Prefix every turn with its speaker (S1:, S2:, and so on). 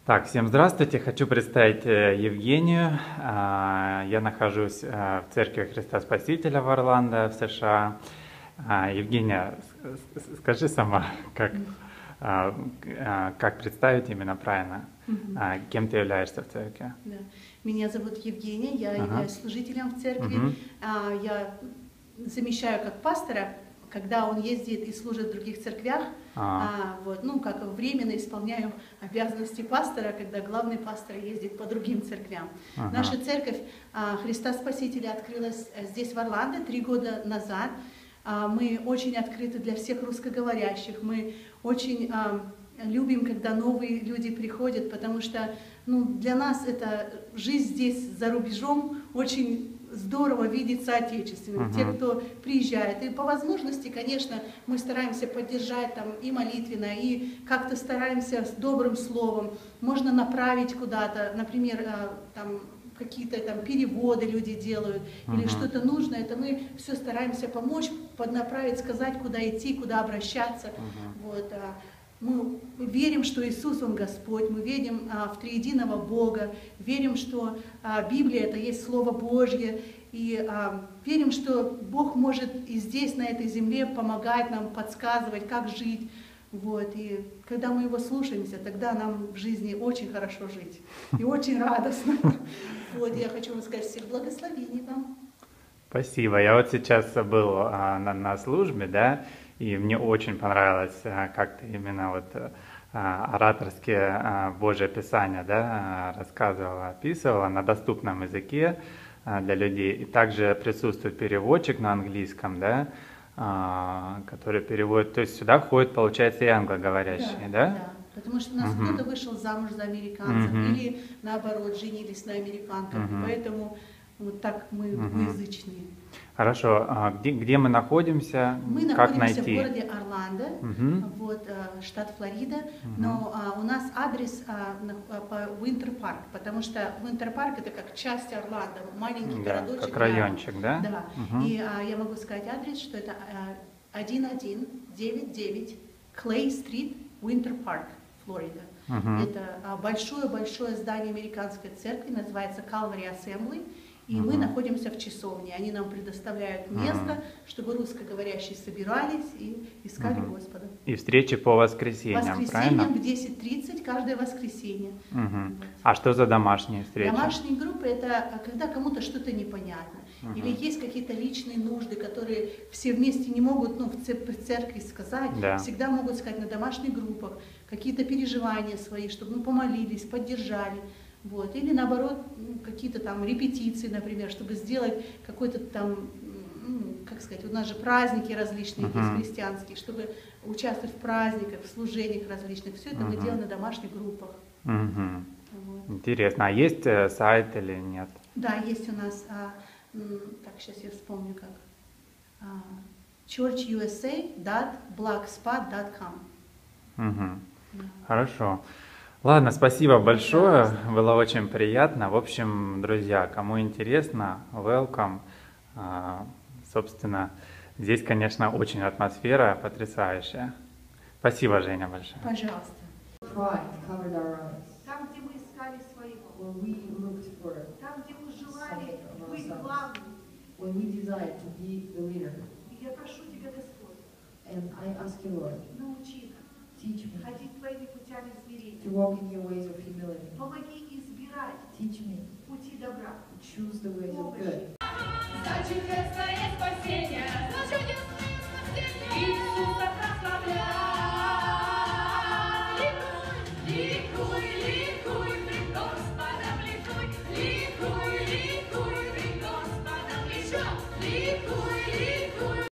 S1: Так, всем здравствуйте. Хочу представить Евгению. Я нахожусь в Церкви Христа Спасителя в Орландо, в США. Евгения, скажи сама, как представить именно правильно, кем ты являешься в церкви?
S2: Да. Меня зовут Евгения, я являюсь служителем в церкви. Я замещаю как пастора, когда он ездит и служит в других церквях. Как временно исполняю обязанности пастора, когда главный пастор ездит по другим церквям. Наша церковь Христа Спасителя открылась здесь в Орландо 3 года назад. Мы очень открыты для всех русскоговорящих. Мы очень любим, когда новые люди приходят, потому что для нас это жизнь здесь за рубежом очень здорово видеть соотечественных, те, кто приезжает. И по возможности, конечно, мы стараемся поддержать там и молитвенно, и как-то стараемся с добрым словом. Можно направить куда-то, например, какие-то там переводы люди делают, или что-то нужно, это мы все стараемся помочь, поднаправить, сказать, куда идти, куда обращаться. Мы верим, что Иисус, Он Господь, мы верим в триединого Бога, верим, что Библия – это есть Слово Божье, и верим, что Бог может и здесь, на этой земле, помогать нам, подсказывать, как жить. И когда мы Его слушаемся, тогда нам в жизни очень хорошо жить и очень радостно. Я хочу вам сказать всех благословений вам.
S1: Спасибо. Я вот сейчас был на службе, да, и мне очень понравилось, как ты именно ораторские Божье Писание, да, рассказывала, описывала на доступном языке для людей. И также присутствует переводчик на английском, да, который переводит. То есть сюда входит, получается, и англоговорящие, да?
S2: Да, потому что у нас кто-то вышел замуж за американцев, или наоборот, женились на американках, поэтому вот так мы двуязычные.
S1: Хорошо. Где мы находимся?
S2: Мы
S1: как
S2: находимся
S1: найти?
S2: в городе Орландо, штат Флорида, но у нас адрес по Уинтер-Парк, потому что Уинтер-Парк это как часть Орландо, маленький городочек.
S1: Как райончик, да?
S2: Да. И я могу сказать адрес, что это 1199 Клей-стрит, Уинтер-Парк, Флорида. Это большое-большое здание американской церкви, называется Calvary Assembly. И мы находимся в часовне. Они нам предоставляют место, чтобы русскоговорящие собирались и искали Господа.
S1: И встречи по воскресеньям, правильно?
S2: В 10:30 каждое воскресенье.
S1: А что за домашние встречи?
S2: Домашние группы – это когда кому-то что-то непонятно. Или есть какие-то личные нужды, которые все вместе не могут в церкви сказать.
S1: Да.
S2: Всегда могут сказать на домашних группах. Какие-то переживания свои, чтобы помолились, поддержали. Или наоборот, какие-то там репетиции, например, чтобы сделать какой-то там, у нас же праздники различные есть христианские, чтобы участвовать в праздниках, в служениях различных. Все это мы делаем на домашних группах.
S1: Интересно. А есть сайт или нет?
S2: Да, есть у нас, сейчас я вспомню как, churchusa.blogspot.com.
S1: Хорошо. Ладно, спасибо большое, было очень приятно. В общем, друзья, кому интересно, welcome. Собственно, здесь, конечно, очень атмосфера потрясающая. Спасибо, Женя, большое.
S2: Пожалуйста.
S3: Там, где мы искали своего, там, где мы желали быть главным. Я прошу Тебя, Господь, научи нас ходить Твоими путями смирения. Помоги избирать пути добра.